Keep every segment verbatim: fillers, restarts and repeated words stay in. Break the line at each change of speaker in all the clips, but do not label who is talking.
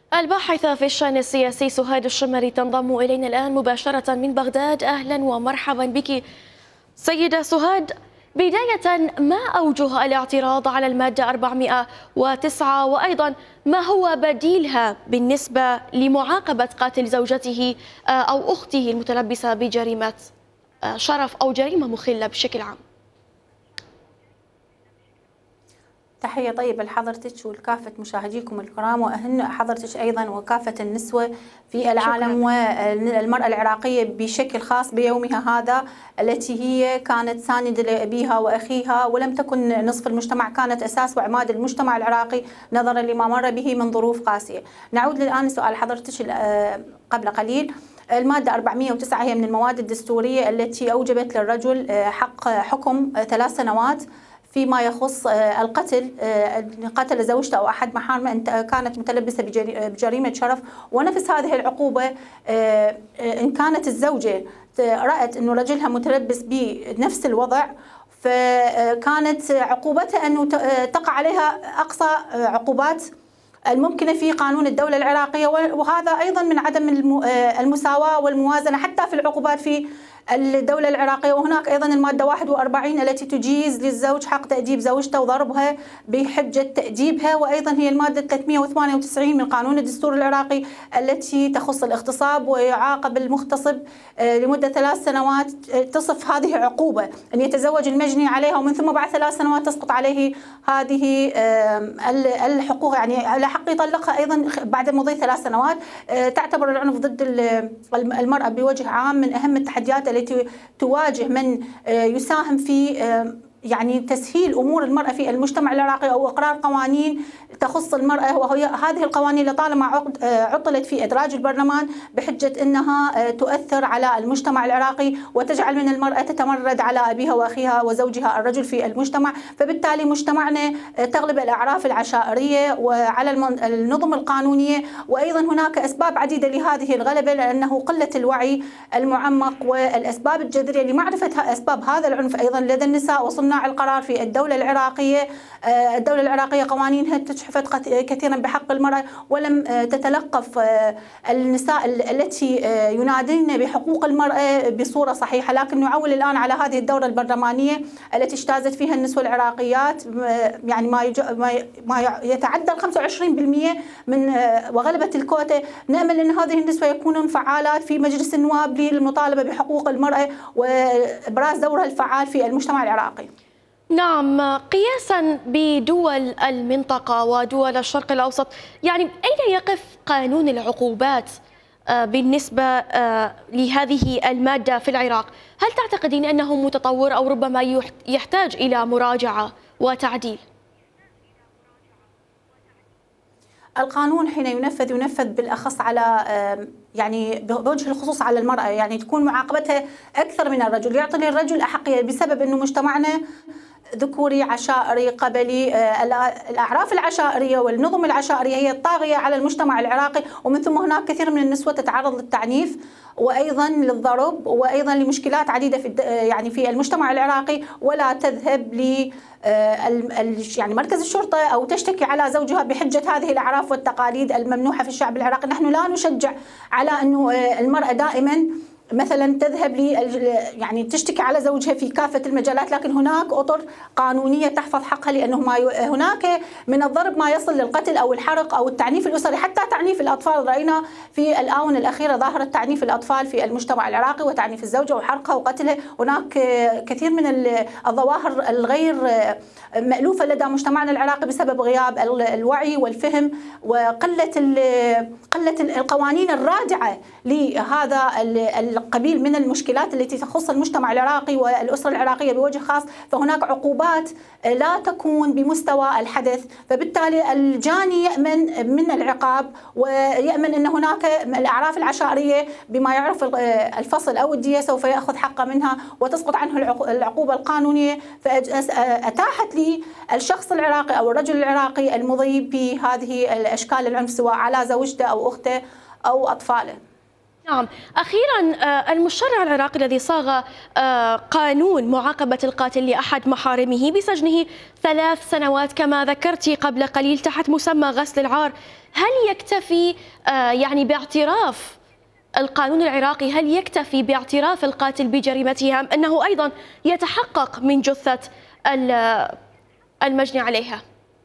الباحثة في الشأن السياسي سهاد الشمري تنضم إلينا الآن مباشرة من بغداد. أهلا ومرحبا بك سيدة سهاد. بداية، ما أوجه الاعتراض على المادة أربعمئة وتسعة، وأيضا ما هو بديلها بالنسبة لمعاقبة قاتل زوجته أو أخته المتلبسة بجريمة شرف أو جريمة مخلة بشكل عام؟
تحية طيبة لحضرتك ولكافة مشاهديكم الكرام، وأهن حضرتك أيضا وكافة النسوة في العالم. شكرا. والمرأة العراقية بشكل خاص بيومها هذا، التي هي كانت ساندة لأبيها وأخيها، ولم تكن نصف المجتمع، كانت أساس وعماد المجتمع العراقي نظرا لما مر به من ظروف قاسية. نعود الآن لسؤال حضرتك قبل قليل. المادة أربعمئة وتسعة هي من المواد الدستورية التي أوجبت للرجل حق حكم ثلاث سنوات فيما يخص القتل، قتل زوجته أو أحد محارمه كانت متلبسة بجريمة شرف. ونفس هذه العقوبة إن كانت الزوجة رأت أنه رجلها متلبس بنفس الوضع، فكانت عقوبتها أنه تقع عليها أقصى عقوبات الممكنة في قانون الدولة العراقية. وهذا أيضا من عدم المساواة والموازنة حتى في العقوبات في الدولة العراقية. وهناك أيضا المادة واحد وأربعين التي تجيز للزوج حق تأديب زوجته وضربها بحجة تأديبها. وأيضا هي المادة ثلاثمئة وثمانية وتسعين من قانون الدستور العراقي التي تخص الاغتصاب، ويعاقب المغتصب لمدة ثلاث سنوات. تصف هذه عقوبة أن يتزوج المجني عليها، ومن ثم بعد ثلاث سنوات تسقط عليه هذه الحقوق، يعني على حق يطلقها أيضا بعد مضي ثلاث سنوات. تعتبر العنف ضد المرأة بوجه عام من أهم التحديات التي تواجه من يساهم في يعني تسهيل أمور المرأة في المجتمع العراقي، أو إقرار قوانين تخص المرأة. وهي هذه القوانين لطالما عطلت في إدراج البرلمان بحجة أنها تؤثر على المجتمع العراقي وتجعل من المرأة تتمرد على أبيها وأخيها وزوجها الرجل في المجتمع. فبالتالي مجتمعنا تغلب الأعراف العشائرية وعلى النظم القانونية. وأيضا هناك أسباب عديدة لهذه الغلبة، لأنه قلة الوعي المعمق والأسباب الجذرية لمعرفة أسباب هذا العنف أيضا لدى النساء وصناع القرار في الدولة العراقية. الدولة العراقية قوانينها تجحفت كثيرا بحق المرأة، ولم تتلقف النساء التي ينادين بحقوق المرأة بصورة صحيحة. لكن نعول الآن على هذه الدورة البرلمانية التي اجتازت فيها النسوة العراقيات يعني ما ما يتعدى خمسة وعشرين بالمئة من وغلبت الكوتا. نأمل أن هذه النسوة يكونون فعالات في مجلس النواب للمطالبة بحقوق المرأة وإبراز دورها الفعال في المجتمع العراقي.
نعم، قياسا بدول المنطقة ودول الشرق الأوسط، يعني أين يقف قانون العقوبات بالنسبة لهذه المادة في العراق؟ هل تعتقدين أنه متطور أو ربما يحتاج إلى مراجعة وتعديل؟
القانون حين ينفذ ينفذ بالأخص على يعني بوجه الخصوص على المرأة، يعني تكون معاقبتها أكثر من الرجل، يعطي للرجل أحقية بسبب أنه مجتمعنا ذكوري عشائري قبلي. الأعراف العشائرية والنظم العشائرية هي الطاغية على المجتمع العراقي، ومن ثم هناك كثير من النسوة تتعرض للتعنيف وأيضا للضرب وأيضا لمشكلات عديدة في يعني في المجتمع العراقي، ولا تذهب ل يعني مركز الشرطة أو تشتكي على زوجها بحجة هذه الأعراف والتقاليد الممنوحة في الشعب العراقي. نحن لا نشجع على أنه المرأة دائما مثلا تذهب لي يعني تشتكي على زوجها في كافة المجالات، لكن هناك أطر قانونية تحفظ حقها، لأنه ما هناك من الضرب ما يصل للقتل أو الحرق أو التعنيف الأسري، حتى تعنيف الأطفال. رأينا في الآونة الأخيرة ظاهرة تعنيف الأطفال في المجتمع العراقي وتعنيف الزوجة وحرقها وقتلها. هناك كثير من الظواهر الغير مألوفة لدى مجتمعنا العراقي بسبب غياب الوعي والفهم وقلة قلة القوانين الرادعة لهذا القبيل من المشكلات التي تخص المجتمع العراقي والأسرة العراقية بوجه خاص. فهناك عقوبات لا تكون بمستوى الحدث، فبالتالي الجاني يأمن من العقاب ويأمن أن هناك الأعراف العشائرية بما يعرف الفصل أو الدية سوف يأخذ حقه منها وتسقط عنه العقوبة القانونية. فأتاحت لي الشخص العراقي أو الرجل العراقي المضي بهذه الأشكال العنف سواء على زوجته أو أخته أو أطفاله.
نعم، أخيرا المشرع العراقي الذي صاغ قانون معاقبة القاتل لأحد محارمه بسجنه ثلاث سنوات كما ذكرتي قبل قليل تحت مسمى غسل العار، هل يكتفي يعني باعتراف القانون العراقي، هل يكتفي باعتراف القاتل بجريمته أم أنه أيضا يتحقق من جثة المجني عليها؟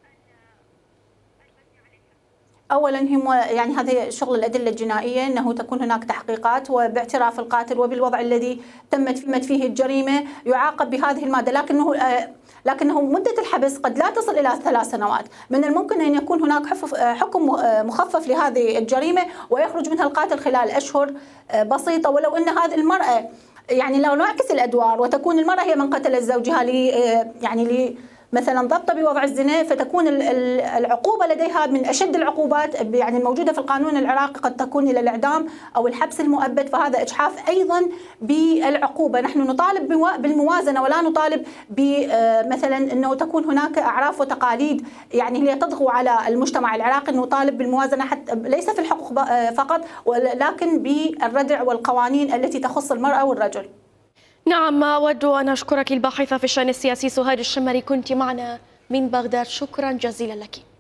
اولا هم يعني هذا شغل الادله الجنائيه، انه تكون هناك تحقيقات وباعتراف القاتل وبالوضع الذي تمت فيه الجريمه يعاقب بهذه الماده، لكنه لكنه مده الحبس قد لا تصل الى ثلاث سنوات، من الممكن ان يكون هناك حكم مخفف لهذه الجريمه ويخرج منها القاتل خلال اشهر بسيطه، ولو ان هذه المراه يعني لو نعكس الادوار وتكون المراه هي من قتلت زوجها لي يعني لي مثلا ضبط بوضع الزنا، فتكون العقوبة لديها من أشد العقوبات يعني الموجودة في القانون العراقي، قد تكون إلى الإعدام أو الحبس المؤبد، فهذا إجحاف أيضا بالعقوبة. نحن نطالب بالموازنة ولا نطالب بمثلا أنه تكون هناك أعراف وتقاليد يعني هي تضغو على المجتمع العراقي، نطالب بالموازنة حتى ليس في الحقوق فقط ولكن بالردع والقوانين التي تخص المرأة والرجل.
نعم، أود أن أشكرك الباحثة في الشأن السياسي سهاد الشمري، كنت معنا من بغداد، شكرا جزيلا لك.